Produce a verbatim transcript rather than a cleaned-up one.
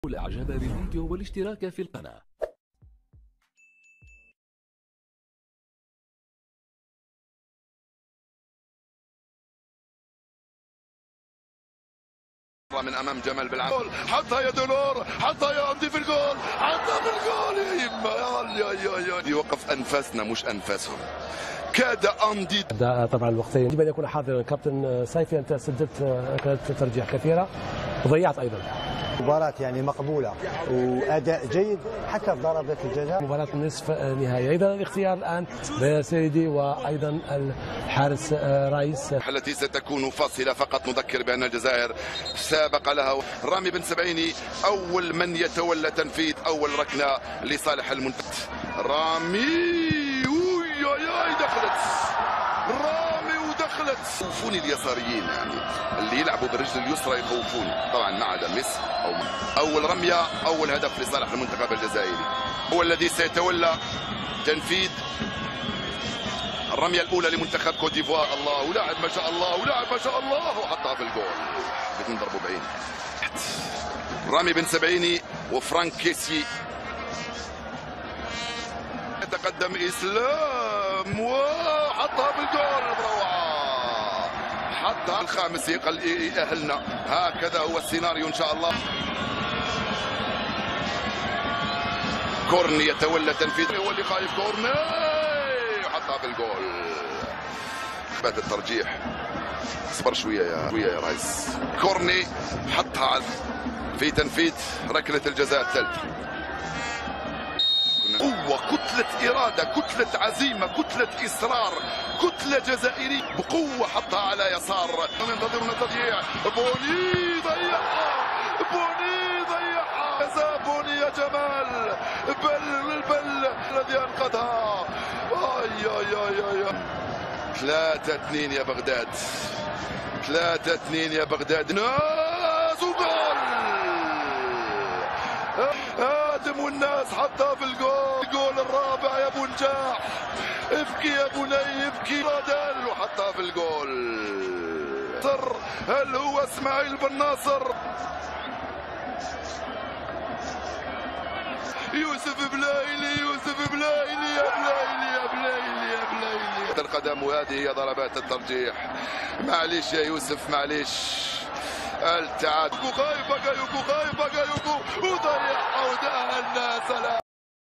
الاعجاب بالفيديو والاشتراك في القناة. من امام جمال بالعمل، حطها يا دولور، حطها يا عمدي في الجول، حطها في الجول يا يما يا يا يا يوقف انفاسنا مش انفاسهم. كاد امدي طبعا الوقتين يجب ان يكون حاضرا. كابتن سيفي، انت سددت كانت ترجيح كثيره وضيعت ايضا. مباراة يعني مقبولة وأداء جيد حتى في ضربات الجزاء. مباراة نصف نهائي. أيضا الاختيار الآن بين سيدي وأيضا الحارس رايس التي ستكون فاصلة. فقط نذكر بأن الجزائر سابق لها رامي بن سبعيني أول من يتولى تنفيذ أول ركنة لصالح المنتخب. رامي وياي دخلت رامي ودخلت. يخوفوني اليساريين، يعني اللي يلعبوا بالرجل اليسرى يخوفوني طبعا ما عدا ميسي. أو أول رمية أول هدف لصالح المنتخب الجزائري، هو الذي سيتولى تنفيذ الرمية الأولى لمنتخب كوت ديفوار. الله، ولاعب ما شاء الله، ولاعب ما شاء الله، وحطها في الجول. بدهم ضربوا بعين. رامي بن سبعيني وفرانك كيسي. يتقدم إسلام وحطها في الجول بروعة. حتى الخامس يأهلنا. هكذا هو السيناريو إن شاء الله. كورني يتولى تنفيذ، هو اللي خايف. كورني وحطها في الجول. بات الترجيح. اصبر شوية يا شوية يا ريس. كورني حطها في تنفيذ ركلة الجزاء الثالثة. قوة، كتلة إرادة، كتلة عزيمة، كتلة إصرار، كتلة جزائرية بقوة. حطها على يسار. ينتظرون التضييع. بوني ضيعها، بوني ضيعها. جزاء بوني يا جمال. بل بل الذي أنقذها. آي آي آي آي. ثلاثة اثنين يا بغداد. ثلاثة اثنين يا بغداد. ناس وجول. آدم والناس حطها في الجول. الجول الرابع يا ابو نجاح. ابكي يا بني ابكي. رادل وحطها في الجول. هل هو اسماعيل بن ناصر؟ يوسف بلايلي، يوسف بلايلي يا بلايلي يا بلايلي يا بلايلي. القدم، وهذه هي ضربات الترجيح. معليش يا يوسف معليش. التعادل. خايف بقى يوكو، خايف بقى يوكو، وضيعها وداها الناس.